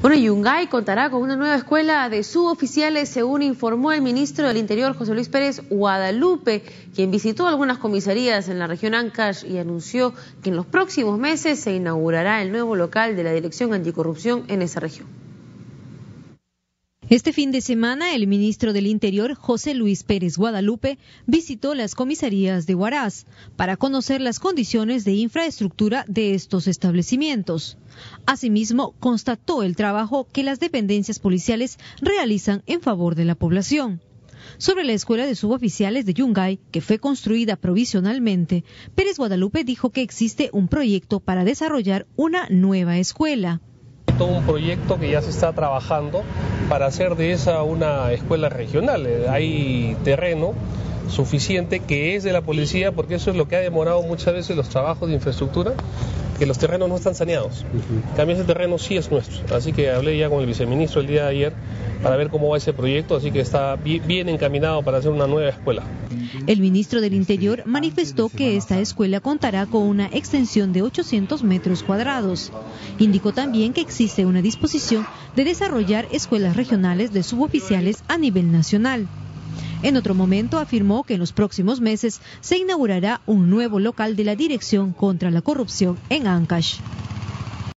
Bueno, Yungay contará con una nueva escuela de suboficiales, según informó el ministro del Interior, José Luis Pérez Guadalupe, quien visitó algunas comisarías en la región Ancash y anunció que en los próximos meses se inaugurará el nuevo local de la Dirección Anticorrupción en esa región. Este fin de semana, el ministro del Interior, José Luis Pérez Guadalupe, visitó las comisarías de Huaraz para conocer las condiciones de infraestructura de estos establecimientos. Asimismo, constató el trabajo que las dependencias policiales realizan en favor de la población. Sobre la escuela de suboficiales de Yungay, que fue construida provisionalmente, Pérez Guadalupe dijo que existe un proyecto para desarrollar una nueva escuela. Todo un proyecto que ya se está trabajando para hacer de esa una escuela regional. Hay terreno suficiente que es de la policía, porque eso es lo que ha demorado muchas veces los trabajos de infraestructura, que los terrenos no están saneados. En cambio, ese terreno sí es nuestro, así que hablé ya con el viceministro el día de ayer para ver cómo va ese proyecto, así que está bien encaminado para hacer una nueva escuela. El ministro del Interior manifestó que esta escuela contará con una extensión de 800 metros cuadrados. Indicó también que existe una disposición de desarrollar escuelas regionales de suboficiales a nivel nacional. En otro momento afirmó que en los próximos meses se inaugurará un nuevo local de la Dirección contra la Corrupción en Ancash.